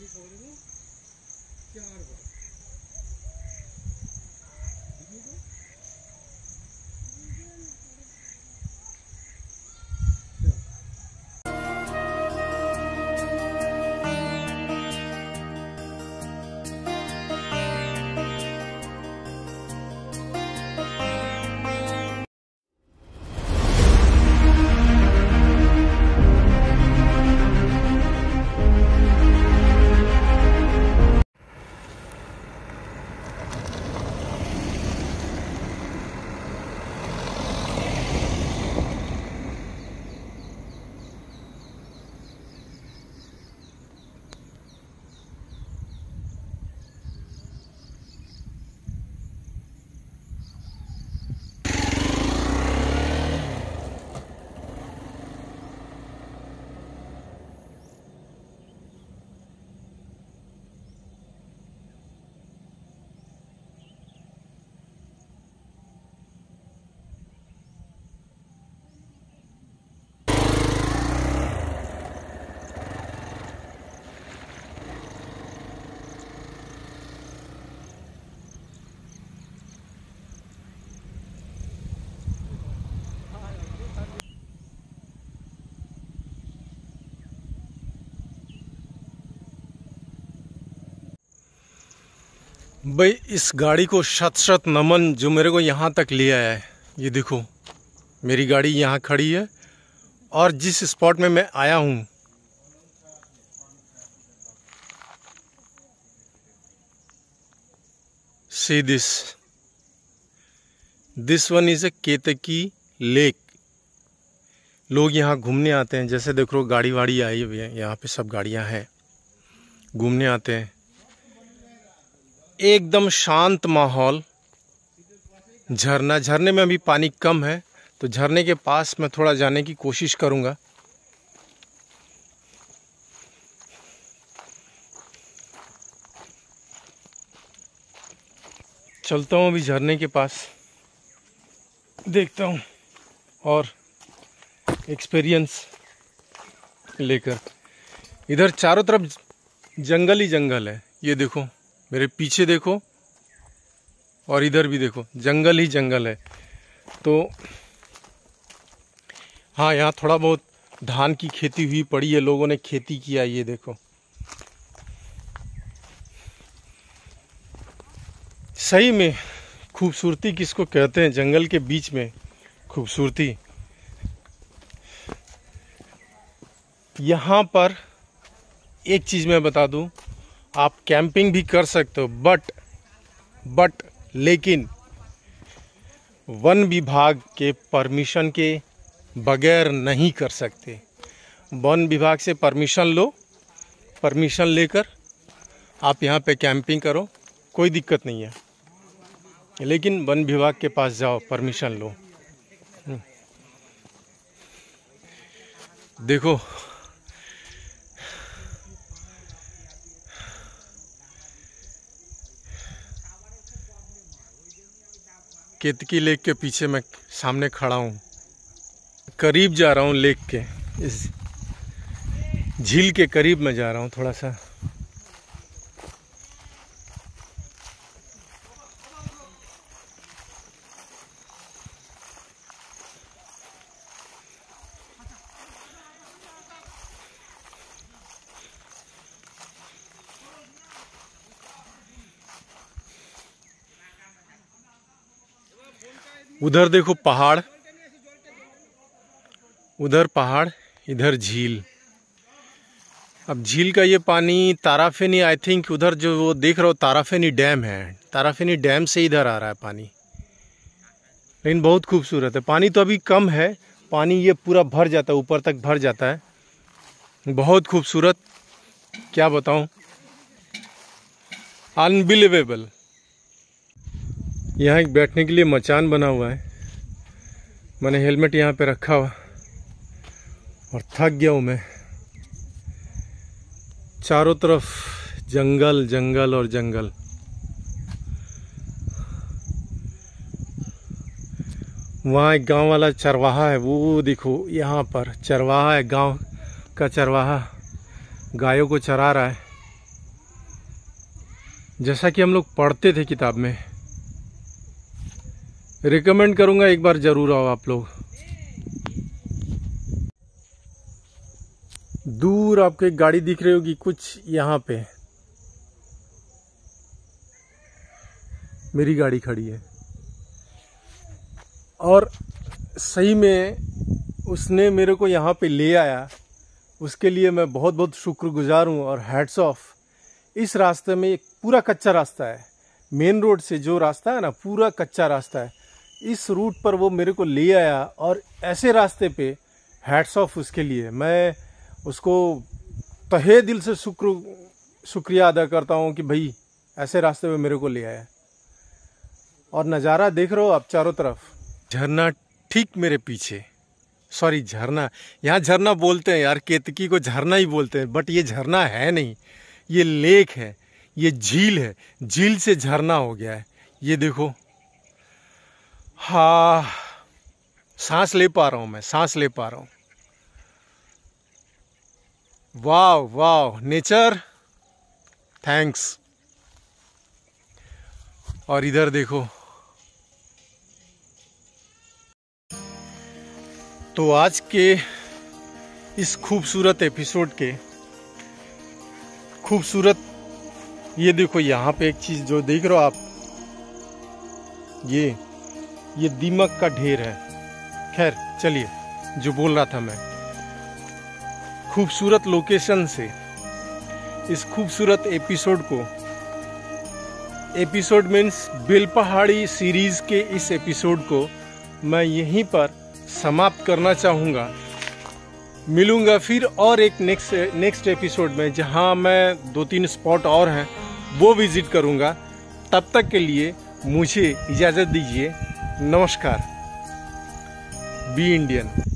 भाई इस गाड़ी को शत शत नमन जो मेरे को यहाँ तक ले आया है। ये देखो मेरी गाड़ी यहाँ खड़ी है और जिस स्पॉट में मैं आया हूँ see this one is a Ketki lake. लोग यहाँ घूमने आते हैं। जैसे देखो गाड़ी वाड़ी आई हुई है, यहाँ पे सब गाड़ियाँ हैं, घूमने आते हैं। एकदम शांत माहौल, झरने में अभी पानी कम है तो झरने के पास मैं थोड़ा जाने की कोशिश करूँगा। चलता हूँ अभी झरने के पास, देखता हूँ और एक्सपीरियंस लेकर। इधर चारों तरफ जंगल ही जंगल है। ये देखो मेरे पीछे देखो और इधर भी देखो, जंगल ही जंगल है। तो हाँ, यहाँ थोड़ा बहुत धान की खेती हुई पड़ी है, लोगों ने खेती किया। ये देखो सही में खूबसूरती किसको कहते हैं, जंगल के बीच में खूबसूरती। यहाँ पर एक चीज़ मैं बता दूँ, आप कैंपिंग भी कर सकते हो बट लेकिन वन विभाग के परमिशन के बगैर नहीं कर सकते। वन विभाग से परमिशन लो, परमिशन लेकर आप यहाँ पे कैंपिंग करो, कोई दिक्कत नहीं है। लेकिन वन विभाग के पास जाओ, परमिशन लो। देखो केतकी लेक के पीछे मैं सामने खड़ा हूँ, करीब जा रहा हूँ लेक के, इस झील के करीब मैं जा रहा हूँ थोड़ा सा। उधर देखो पहाड़, उधर पहाड़, इधर झील। अब झील का ये पानी ताराफेनी, आई थिंक उधर जो वो देख रहे हो ताराफेनी डैम है, ताराफेनी डैम से इधर आ रहा है पानी। लेकिन बहुत खूबसूरत है। पानी तो अभी कम है, पानी ये पूरा भर जाता है, ऊपर तक भर जाता है। बहुत खूबसूरत, क्या बताऊं, अनबिलीवेबल। यहाँ एक बैठने के लिए मचान बना हुआ है। मैंने हेलमेट यहाँ पे रखा हुआ और थक गया हूँ मैं। चारों तरफ जंगल जंगल और जंगल। वहाँ एक गांव वाला चरवाहा है, वो देखो यहाँ पर चरवाहा है, गांव का चरवाहा गायों को चरा रहा है। जैसा कि हम लोग पढ़ते थे किताब में। रिकमेंड करूंगा एक बार जरूर आओ आप लोग। दूर आपको एक गाड़ी दिख रही होगी कुछ यहाँ पे, मेरी गाड़ी खड़ी है और सही में उसने मेरे को यहाँ पे ले आया, उसके लिए मैं बहुत बहुत शुक्रगुजार हूँ और हैट्स ऑफ। इस रास्ते में एक पूरा कच्चा रास्ता है, मेन रोड से जो रास्ता है ना पूरा कच्चा रास्ता है, इस रूट पर वो मेरे को ले आया और ऐसे रास्ते पे हैट्स ऑफ उसके लिए। मैं उसको तहे दिल से शुक्रिया अदा करता हूँ कि भाई ऐसे रास्ते पे मेरे को ले आया। और नज़ारा देख रहे हो आप चारों तरफ, झरना ठीक मेरे पीछे, सॉरी झरना, यहाँ झरना बोलते हैं यार, केतकी को झरना ही बोलते हैं, बट ये झरना है नहीं, ये लेक है, ये झील है, झील से झरना हो गया है। ये देखो, हाँ सांस ले पा रहा हूँ, मैं सांस ले पा रहा हूँ। वाह वाह नेचर, थैंक्स। और इधर देखो, तो आज के इस खूबसूरत एपिसोड के खूबसूरत, ये देखो यहाँ पे एक चीज जो देख रहे हो आप, ये दीमक का ढेर है। खैर चलिए, जो बोल रहा था मैं, खूबसूरत लोकेशन से इस खूबसूरत एपिसोड को, एपिसोड मीन्स बेलपहाड़ी सीरीज के इस एपिसोड को मैं यहीं पर समाप्त करना चाहूँगा। मिलूंगा फिर और एक नेक्स्ट एपिसोड में, जहां मैं 2-3 स्पॉट और हैं वो विजिट करूंगा। तब तक के लिए मुझे इजाज़त दीजिए। नमस्कार। Be Indian.